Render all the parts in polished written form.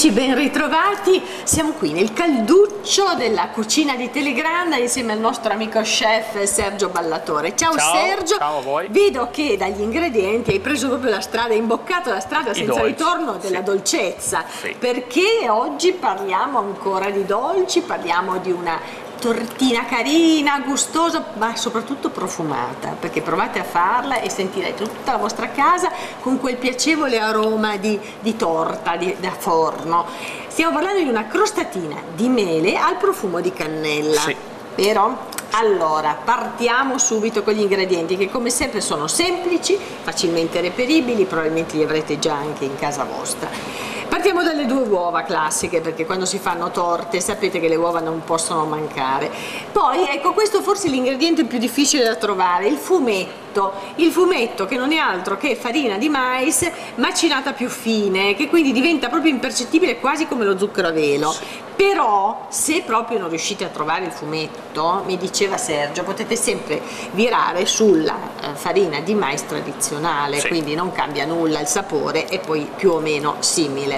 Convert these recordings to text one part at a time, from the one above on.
Amici, ben ritrovati. Siamo qui nel calduccio della cucina di Telegranda insieme al nostro amico chef Sergio Ballatore. Ciao Sergio. Ciao a voi. Vedo che dagli ingredienti hai preso proprio la strada, hai imboccato la strada senza ritorno della dolcezza, perché oggi parliamo ancora di dolci, parliamo di una tortina carina, gustosa, ma soprattutto profumata, perché provate a farla e sentirete tutta la vostra casa con quel piacevole aroma di torta da forno. Stiamo parlando di una crostatina di mele al profumo di cannella, vero? Allora, partiamo subito con gli ingredienti che come sempre sono semplici, facilmente reperibili, probabilmente li avrete già anche in casa vostra. Partiamo dalle 2 uova classiche, perché quando si fanno torte sapete che le uova non possono mancare. Poi ecco, questo forse è l'ingrediente più difficile da trovare, il fumetto. Il fumetto che non è altro che farina di mais macinata più fine, che quindi diventa proprio impercettibile, quasi come lo zucchero a velo. Però se proprio non riuscite a trovare il fumetto, mi diceva Sergio, potete sempre virare sulla farina di mais tradizionale, quindi non cambia nulla il sapore, e poi più o meno simile.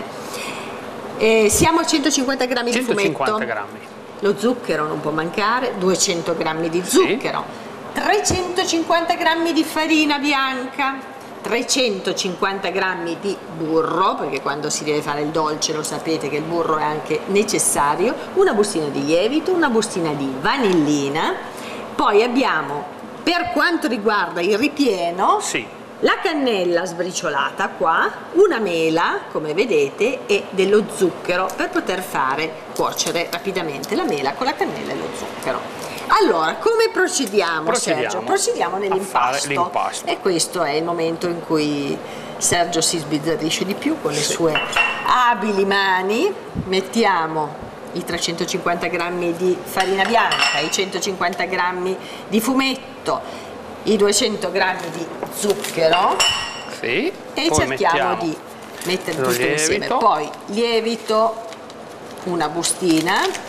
Siamo a 150 grammi di fumetto. 150 grammi. Lo zucchero non può mancare, 200 grammi di zucchero, 350 grammi di farina bianca, 350 grammi di burro, perché quando si deve fare il dolce lo sapete che il burro è anche necessario, una bustina di lievito, una bustina di vanillina. Poi abbiamo, per quanto riguarda il ripieno, la cannella sbriciolata qua, una mela come vedete e dello zucchero per poter fare cuocere rapidamente la mela con la cannella e lo zucchero. Allora, come procediamo Sergio? Procediamo nell'impasto, e questo è il momento in cui Sergio si sbizzarrisce di più con le sue abili mani. Mettiamo i 350 grammi di farina bianca, i 150 grammi di fumetto, i 200 grammi di zucchero e cerchiamo di mettere tutto insieme. Poi lievito, una bustina,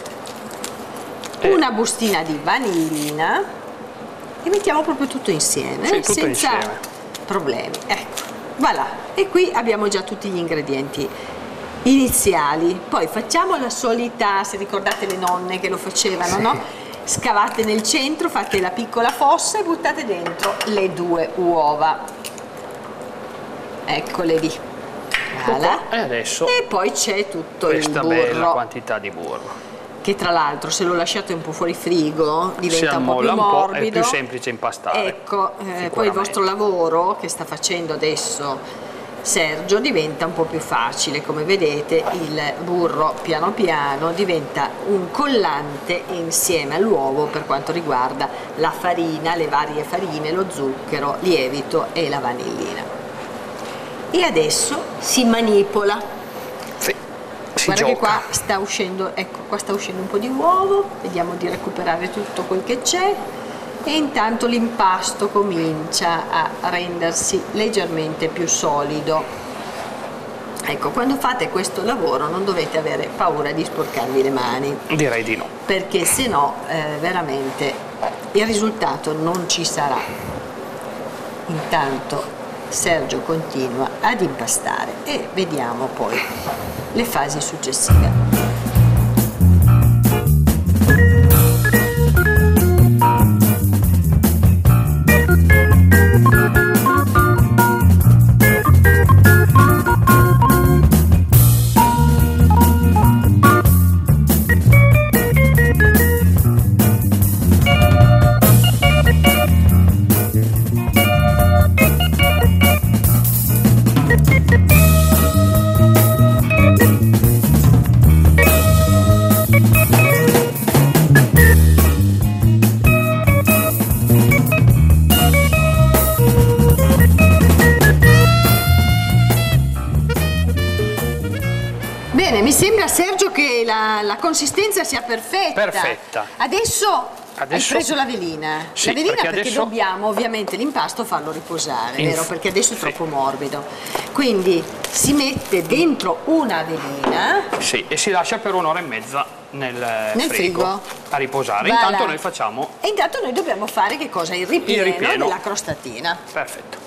una bustina di vanillina e mettiamo proprio tutto insieme, senza problemi. Ecco, voilà. E qui abbiamo già tutti gli ingredienti iniziali. Poi facciamo la solita, se ricordate le nonne che lo facevano, no? Scavate nel centro, fate la piccola fossa e buttate dentro le 2 uova. Eccole lì. Voilà. E adesso e poi c'è tutto il burro. Questa bella quantità di burro, che tra l'altro se lo lasciate un po' fuori frigo diventa un po' più morbido, è più semplice impastare. Ecco, poi il vostro lavoro che sta facendo adesso Sergio diventa un po' più facile. Come vedete il burro piano piano diventa un collante insieme all'uovo per quanto riguarda la farina, le varie farine, lo zucchero, lievito e la vanillina. E adesso si manipola. Guarda che qua sta uscendo, ecco, qua sta uscendo un po' di uovo, vediamo di recuperare tutto quel che c'è, e intanto l'impasto comincia a rendersi leggermente più solido. Ecco, quando fate questo lavoro non dovete avere paura di sporcarvi le mani. Direi di no. Perché se no veramente il risultato non ci sarà. Intanto Sergio continua ad impastare e vediamo poi le fasi successive. Bene, mi sembra Sergio che la consistenza sia perfetta. Adesso hai preso la velina. Sì, la velina perché adesso dobbiamo ovviamente l'impasto farlo riposare, vero? Perché adesso è troppo morbido. Quindi si mette dentro una velina. Sì, e si lascia per 1 ora e mezza nel frigo a riposare. Voilà. Intanto noi facciamo. E intanto noi dobbiamo fare che cosa? Il ripieno della crostatina. Perfetto.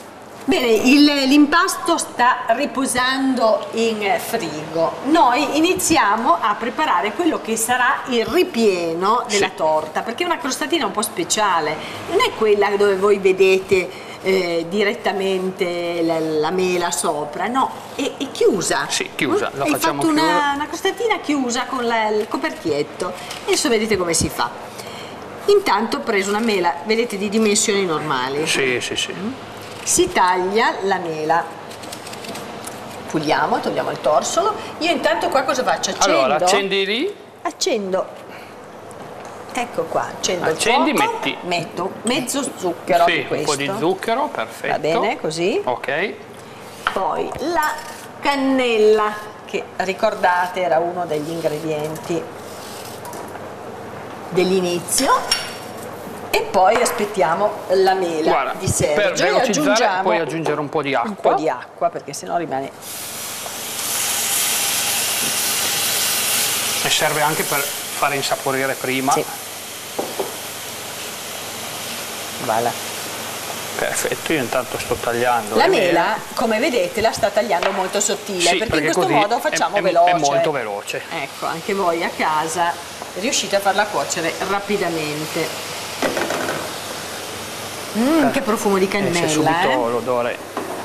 Bene, l'impasto sta riposando in frigo. Noi iniziamo a preparare quello che sarà il ripieno della torta, perché è una crostatina un po' speciale, non è quella dove voi vedete direttamente la mela sopra, no, è chiusa. Sì, chiusa, la Hai facciamo fatto chiusa. una crostatina chiusa con il coperchietto. Adesso vedete come si fa. Intanto ho preso una mela, vedete, di dimensioni normali. Sì, sì, sì. Si taglia la mela, puliamo, togliamo il torsolo. Io intanto qua cosa faccio? Accendo. Allora, accendi lì. Accendo. Ecco qua, accendo Accendi, il fuoco, metti. metto mezzo zucchero Sì, di questo. un po' di zucchero, perfetto. Va bene, così. Ok. Poi la cannella, che ricordate era uno degli ingredienti dell'inizio. E poi aspettiamo la mela. Guarda, di Sergio. per velocizzare puoi aggiungiamo aggiungere un po' di acqua. un po' di acqua, perché sennò rimane. E serve anche per fare insaporire prima. Sì. Voilà. Perfetto, io intanto sto tagliando La le mela, come vedete, la sta tagliando molto sottile, Sì, perché in questo così modo facciamo veloce. È molto veloce. Ecco, anche voi a casa riuscite a farla cuocere rapidamente. Che profumo di cannella, Esce subito l'odore.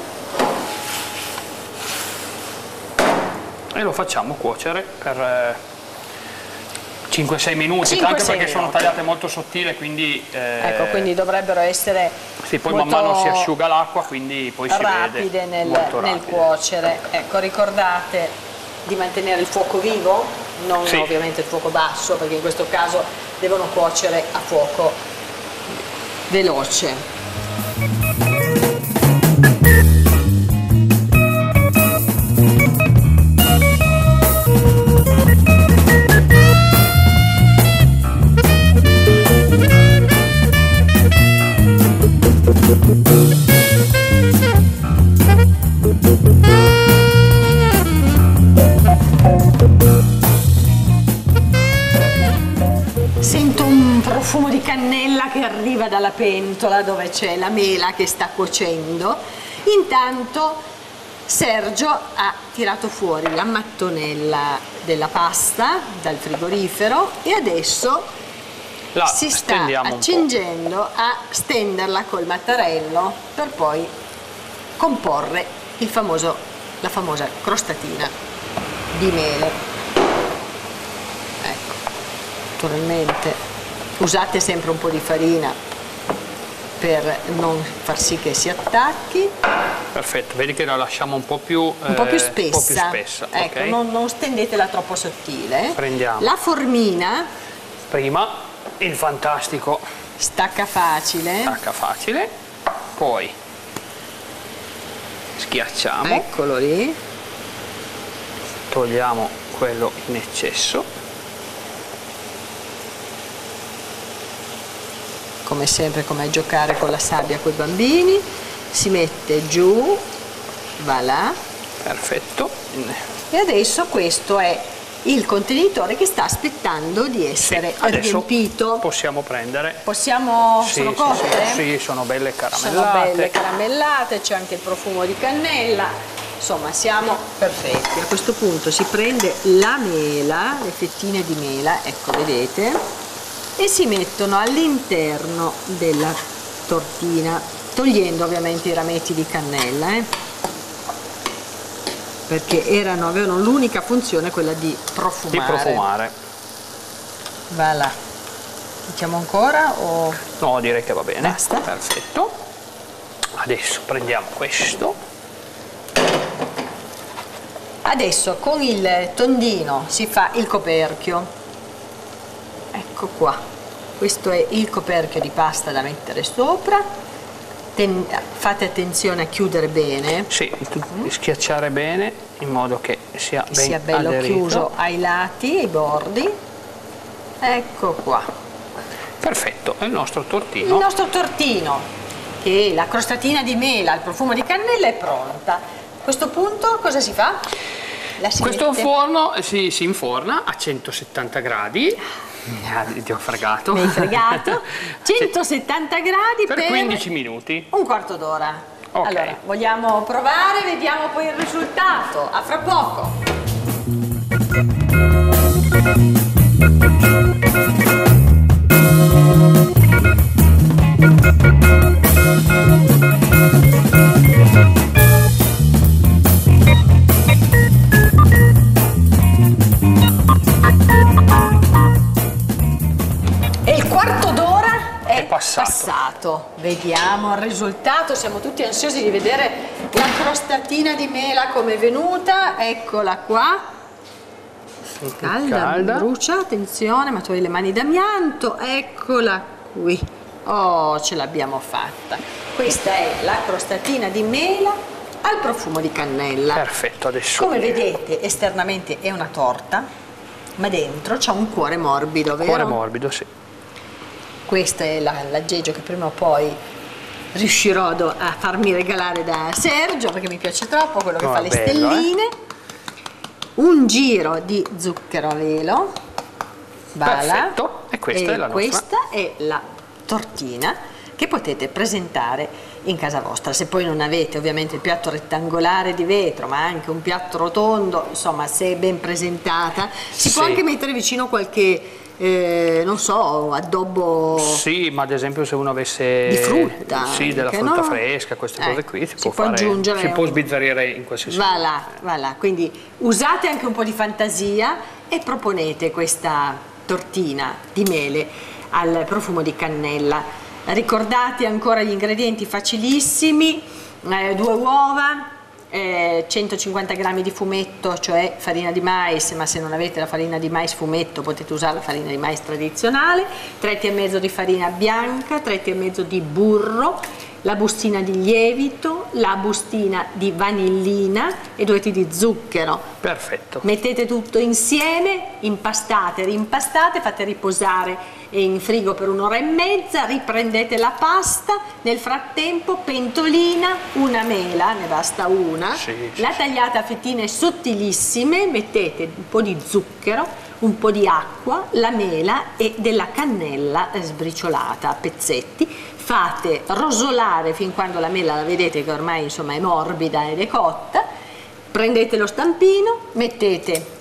E lo facciamo cuocere per 5-6 minuti, anche perché sono tagliate molto sottili, quindi ecco, quindi dovrebbero essere sì, poi man mano si asciuga l'acqua, quindi poi si rapide vede nel cuocere. Ecco, ricordate di mantenere il fuoco vivo, non ovviamente il fuoco basso, perché in questo caso devono cuocere a fuoco veloce. Sento un profumo di cannella che arriva dalla pentola dove c'è la mela che sta cuocendo. Intanto Sergio ha tirato fuori la mattonella della pasta dal frigorifero e adesso si sta accingendo a stenderla col mattarello per poi comporre la famosa crostatina di mele. Naturalmente usate sempre un po' di farina per non far sì che si attacchi. Perfetto, vedi che la lasciamo un po' più spessa. Ecco, Okay. non stendetela troppo sottile. Prendiamo la formina. Prima il fantastico stacca facile. Poi schiacciamo. Eccolo lì. Togliamo quello in eccesso. Come sempre, come a giocare con la sabbia con i bambini, si mette giù, va là. Perfetto. E adesso questo è il contenitore che sta aspettando di essere riempito. Possiamo prendere. Possiamo? Sono cotte? Sì, sono belle caramellate. Sono belle caramellate, c'è anche il profumo di cannella. Insomma, siamo perfetti. A questo punto si prende la mela, le fettine di mela, ecco, vedete, e si mettono all'interno della tortina, togliendo ovviamente i rametti di cannella, perché avevano l'unica funzione quella di profumare. Va là. Mettiamo ancora o? No, direi che va bene. Basta. Perfetto. Adesso prendiamo questo. Adesso con il tondino si fa il coperchio. Ecco qua, questo è il coperchio di pasta da mettere sopra. Fate attenzione a chiudere bene. Sì, schiacciare bene in modo che sia bello aderito. Chiuso ai lati, ai bordi. Ecco qua. Perfetto, è il nostro tortino. Il nostro tortino, che è la crostatina di mela, il profumo di cannella, è pronta. A questo punto cosa si fa? Questo forno si inforna a 170 gradi. Ti ho fregato. Mi hai fregato. 170 gradi per 15 minuti. Un quarto d'ora. Okay. Allora, vogliamo provare, vediamo poi il risultato. A fra poco. E il quarto d'ora è passato. Vediamo il risultato, siamo tutti ansiosi di vedere la crostatina di mela come è venuta. Eccola qua. Calda, brucia, attenzione, ma tu hai le mani d'amianto. Eccola qui. Oh, ce l'abbiamo fatta. Questa è la crostatina di mela al profumo di cannella. Perfetto, adesso. Come vedete, esternamente è una torta, ma dentro c'è un cuore morbido, vero? Cuore morbido, sì. Questo è l'aggeggio che prima o poi riuscirò a farmi regalare da Sergio, perché mi piace troppo, quello che fa le stelline. Un giro di zucchero a velo. Perfetto. E questa è la nostra. Questa è la tortina che potete presentare in casa vostra. Se poi non avete ovviamente il piatto rettangolare di vetro, ma anche un piatto rotondo, insomma, se è ben presentata, si può anche mettere vicino qualche non so, addobbo. Sì, ma ad esempio se uno avesse di frutta, sì, della frutta fresca, queste cose qui si può aggiungere, si può sbizzarrire in qualsiasi modo. Va là, quindi usate anche un po' di fantasia e proponete questa tortina di mele al profumo di cannella. Ricordate ancora gli ingredienti facilissimi: 2 uova, 150 g di fumetto, cioè farina di mais, ma se non avete la farina di mais fumetto potete usare la farina di mais tradizionale, 3 etti e mezzo di farina bianca, 3 etti e mezzo di burro, la bustina di lievito, la bustina di vanillina e 2 etti di zucchero. Perfetto. Mettete tutto insieme, impastate, rimpastate, fate riposare in frigo per un'ora e mezza, riprendete la pasta, nel frattempo pentolina, una mela, ne basta una, la tagliate a fettine sottilissime, mettete un po' di zucchero, un po' di acqua, la mela e della cannella sbriciolata a pezzetti. Fate rosolare fin quando la mela la vedete che ormai insomma è morbida ed è cotta. Prendete lo stampino, mettete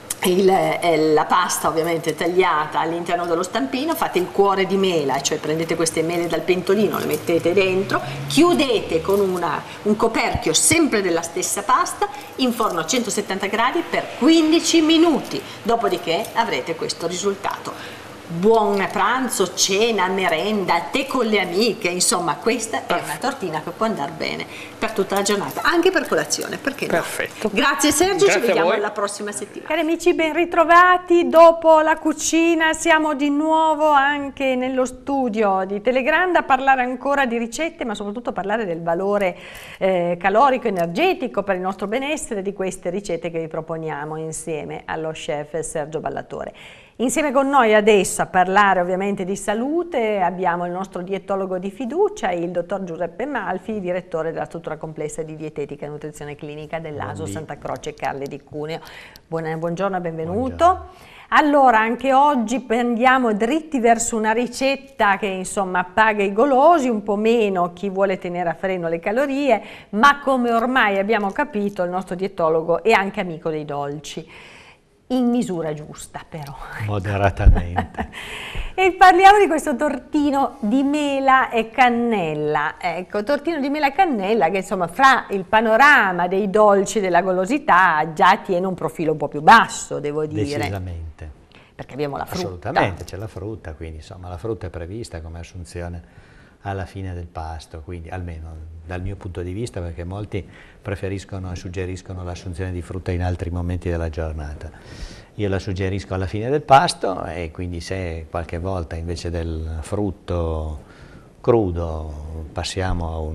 la pasta ovviamente tagliata all'interno dello stampino, fate il cuore di mela, cioè prendete queste mele dal pentolino, le mettete dentro, chiudete con un coperchio sempre della stessa pasta in forno a 170 gradi per 15 minuti, dopodiché avrete questo risultato. Buon pranzo, cena, merenda, tè con le amiche, insomma questa è una tortina che può andare bene per tutta la giornata, anche per colazione, perché no? Perfetto. Grazie Sergio, Grazie, ci vediamo la prossima settimana. Cari amici, ben ritrovati. Dopo la cucina siamo di nuovo anche nello studio di Telegrande a parlare ancora di ricette, ma soprattutto a parlare del valore calorico, energetico per il nostro benessere di queste ricette che vi proponiamo insieme allo chef Sergio Ballatore. Insieme con noi adesso a parlare ovviamente di salute abbiamo il nostro dietologo di fiducia, il dottor Giuseppe Malfi, direttore della struttura complessa di dietetica e nutrizione clinica dell'ASO Santa Croce Carle di Cuneo. Buongiorno e benvenuto. Buongiorno. Allora, anche oggi andiamo dritti verso una ricetta che insomma paga i golosi, un po' meno chi vuole tenere a freno le calorie, ma come ormai abbiamo capito il nostro dietologo è anche amico dei dolci. In misura giusta però. Moderatamente. E parliamo di questo tortino di mela e cannella. Ecco, tortino di mela e cannella che insomma fra il panorama dei dolci della golosità già tiene un profilo un po' più basso, devo dire. Decisamente. Perché abbiamo la frutta. Assolutamente, c'è la frutta, quindi insomma la frutta è prevista come assunzione alla fine del pasto, quindi almeno dal mio punto di vista, perché molti preferiscono e suggeriscono l'assunzione di frutta in altri momenti della giornata. Io la suggerisco alla fine del pasto e quindi se qualche volta invece del frutto crudo passiamo a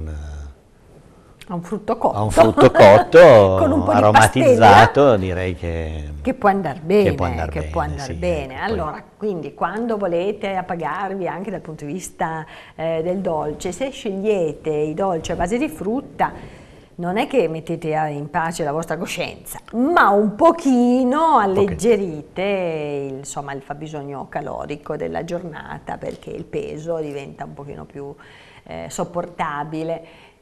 un frutto cotto con un po' aromatizzato, direi che può andare bene. Che può andare bene. Allora, quindi quando volete appagarvi anche dal punto di vista del dolce, se scegliete i dolci a base di frutta, non è che mettete in pace la vostra coscienza, ma un pochino alleggerite insomma il fabbisogno calorico della giornata, perché il peso diventa un pochino più sopportabile.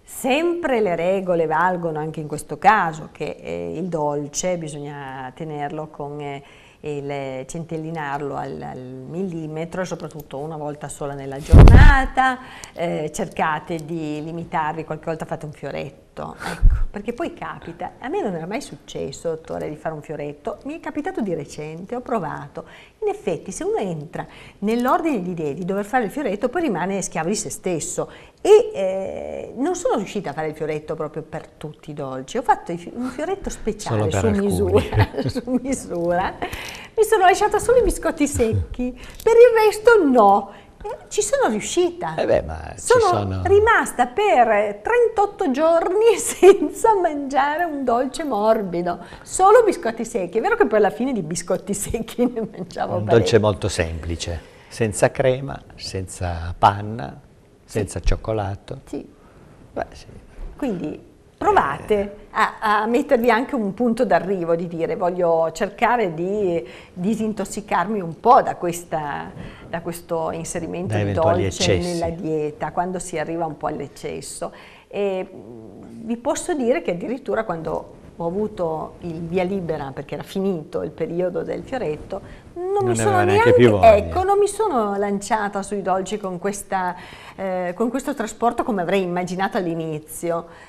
Sempre le regole valgono anche in questo caso, che il dolce bisogna tenerlo con centellinarlo al millimetro, soprattutto una volta sola nella giornata, cercate di limitarvi, qualche volta fate un fioretto, ecco, perché poi capita, a me non era mai successo, dottore, di fare un fioretto, mi è capitato di recente, ho provato, in effetti se uno entra nell'ordine di idee di dover fare il fioretto poi rimane schiavo di se stesso e non sono riuscita a fare il fioretto proprio per tutti i dolci, ho fatto un fioretto speciale su misura, mi sono lasciata solo i biscotti secchi, per il resto no. Ci sono riuscita, sono rimasta per 38 giorni senza mangiare un dolce morbido, solo biscotti secchi. È vero che poi alla fine di biscotti secchi ne mangiavo un dolce molto semplice, senza crema, senza panna, senza cioccolato. Sì. Beh, sì. Quindi provate a mettervi anche un punto d'arrivo, di dire voglio cercare di disintossicarmi un po' da questo inserimento di dolce eccessi nella dieta, quando si arriva un po' all'eccesso. E vi posso dire che addirittura quando ho avuto il via libera, perché era finito il periodo del fioretto, non mi sono non mi sono lanciata sui dolci con questo trasporto come avrei immaginato all'inizio.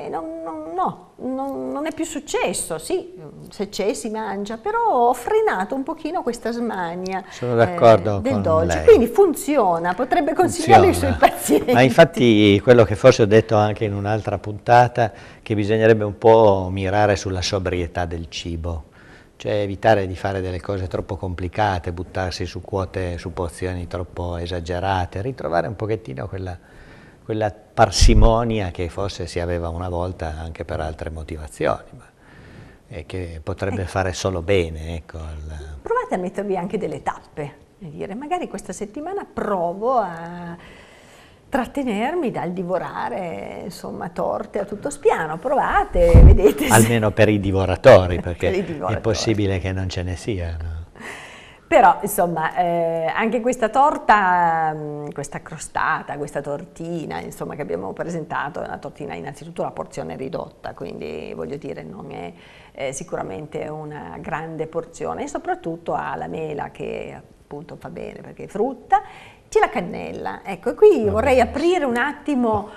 Non è più successo, sì, se c'è si mangia, però ho frenato un pochino questa smania del dolce, quindi funziona, potrebbe consigliarlo ai suoi pazienti. Ma infatti quello che forse ho detto anche in un'altra puntata, che bisognerebbe un po' mirare sulla sobrietà del cibo, cioè evitare di fare delle cose troppo complicate, buttarsi su porzioni troppo esagerate, ritrovare un pochettino quella parsimonia che forse si aveva una volta anche per altre motivazioni, e che potrebbe fare solo bene. Ecco. Provate a mettervi anche delle tappe, e dire magari questa settimana provo a trattenermi dal divorare, insomma, torte a tutto spiano, provate, vedete. Almeno per i divoratori, perché è possibile che non ce ne siano. Però, insomma, anche questa torta, questa crostata, questa tortina, insomma, che abbiamo presentato, è una tortina innanzitutto la porzione ridotta, quindi voglio dire non è sicuramente una grande porzione, e soprattutto ha la mela che appunto fa bene perché è frutta, c'è la cannella. Ecco, e qui vorrei aprire un attimo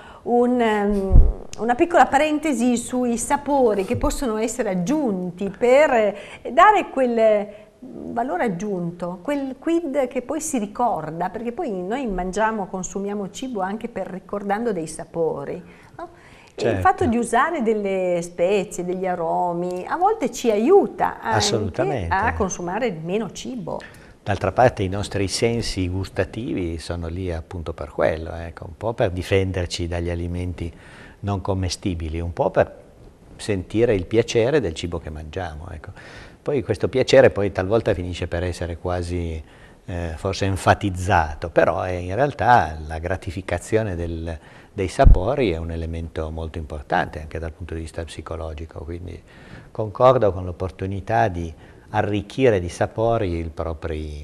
una piccola parentesi sui sapori che possono essere aggiunti per dare quel valore aggiunto, quel quid che poi si ricorda, perché poi noi mangiamo, consumiamo cibo anche ricordando dei sapori, no? Certo. Il fatto di usare delle spezie, degli aromi, a volte ci aiuta anche a consumare meno cibo. D'altra parte i nostri sensi gustativi sono lì appunto per quello, ecco, un po' per difenderci dagli alimenti non commestibili, un po' per sentire il piacere del cibo che mangiamo, ecco. Poi questo piacere poi talvolta finisce per essere quasi forse enfatizzato, però in realtà la gratificazione dei sapori è un elemento molto importante anche dal punto di vista psicologico, quindi concordo con l'opportunità di arricchire di sapori i propri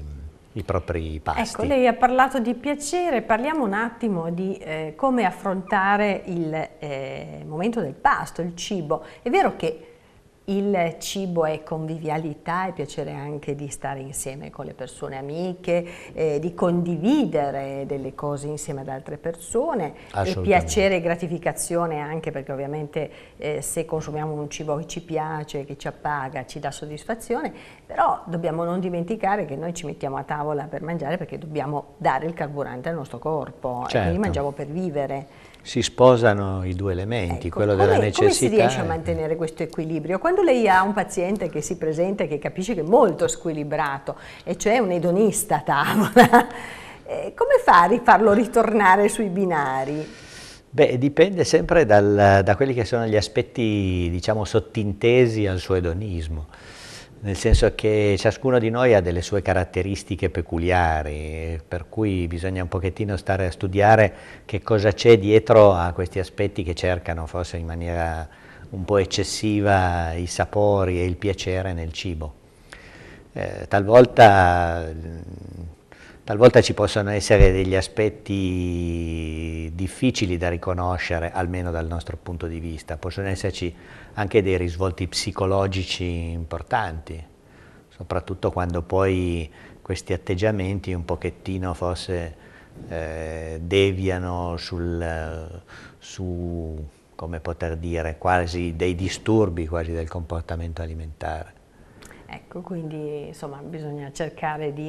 pasti. Ecco, lei ha parlato di piacere, parliamo un attimo di come affrontare il momento del pasto, il cibo. È vero che il cibo è convivialità, è piacere anche di stare insieme con le persone amiche, di condividere delle cose insieme ad altre persone, e piacere e gratificazione anche perché ovviamente se consumiamo un cibo che ci piace, che ci appaga, ci dà soddisfazione, però dobbiamo non dimenticare che noi ci mettiamo a tavola per mangiare perché dobbiamo dare il carburante al nostro corpo, certo. E quindi mangiamo per vivere. Si sposano i due elementi, ecco, quello della necessità. Come si riesce a mantenere questo equilibrio? Quando lei ha un paziente che si presenta e che capisce che è molto squilibrato, e cioè un edonista a tavola, come fa a farlo ritornare sui binari? Beh, dipende sempre da quelli che sono gli aspetti, diciamo, sottintesi al suo edonismo. Nel senso che ciascuno di noi ha delle sue caratteristiche peculiari, per cui bisogna un pochettino stare a studiare che cosa c'è dietro a questi aspetti che cercano forse in maniera un po' eccessiva i sapori e il piacere nel cibo. Talvolta talvolta ci possono essere degli aspetti difficili da riconoscere, almeno dal nostro punto di vista, possono esserci anche dei risvolti psicologici importanti, soprattutto quando poi questi atteggiamenti un pochettino forse deviano su, come poter dire, quasi dei disturbi quasi del comportamento alimentare. Ecco, quindi insomma bisogna cercare di,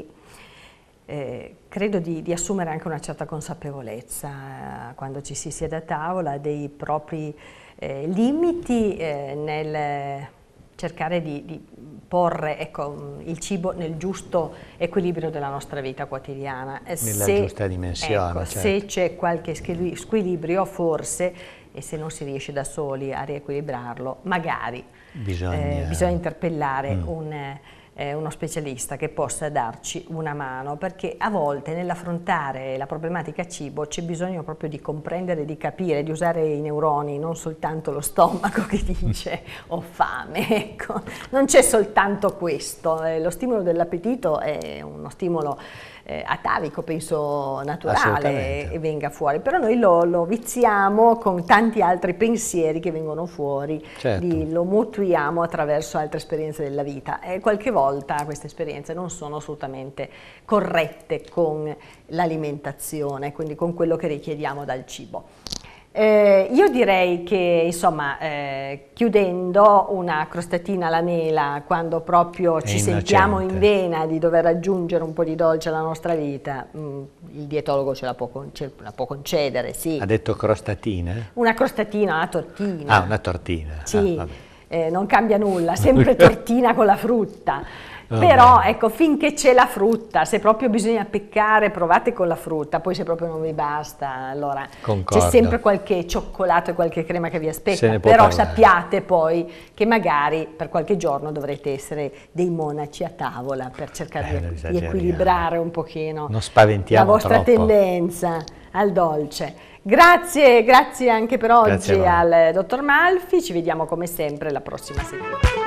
credo di assumere anche una certa consapevolezza quando ci si siede a tavola dei propri limiti nel cercare di porre, ecco, il cibo nel giusto equilibrio della nostra vita quotidiana. Nella giusta dimensione. Ecco, certo. Se c'è qualche squilibrio, forse, e se non si riesce da soli a riequilibrarlo, magari bisogna interpellare uno specialista che possa darci una mano, perché a volte nell'affrontare la problematica cibo c'è bisogno proprio di comprendere, di capire, di usare i neuroni, non soltanto lo stomaco che dice ho fame, ecco. Non c'è soltanto questo, lo stimolo dell'appetito è uno stimolo atavico, penso naturale, e venga fuori, però noi lo viziamo con tanti altri pensieri che vengono fuori, certo. Lo mutuiamo attraverso altre esperienze della vita e qualche volta queste esperienze non sono assolutamente corrette con l'alimentazione, quindi con quello che richiediamo dal cibo. Io direi che, insomma, chiudendo, una crostatina alla mela quando proprio ci sentiamo in vena di dover aggiungere un po' di dolce alla nostra vita, il dietologo ce la può concedere, sì. Ha detto crostatina? Una crostatina, una tortina. Ah, una tortina. Sì, non cambia nulla, sempre tortina con la frutta. Però ecco, finché c'è la frutta, se proprio bisogna peccare, provate con la frutta, poi se proprio non vi basta, allora c'è sempre qualche cioccolato e qualche crema che vi aspetta, però sappiate poi che magari per qualche giorno dovrete essere dei monaci a tavola per cercare di equilibrare un pochino la vostra tendenza al dolce. Grazie anche per oggi al dottor Malfi, ci vediamo come sempre la prossima settimana.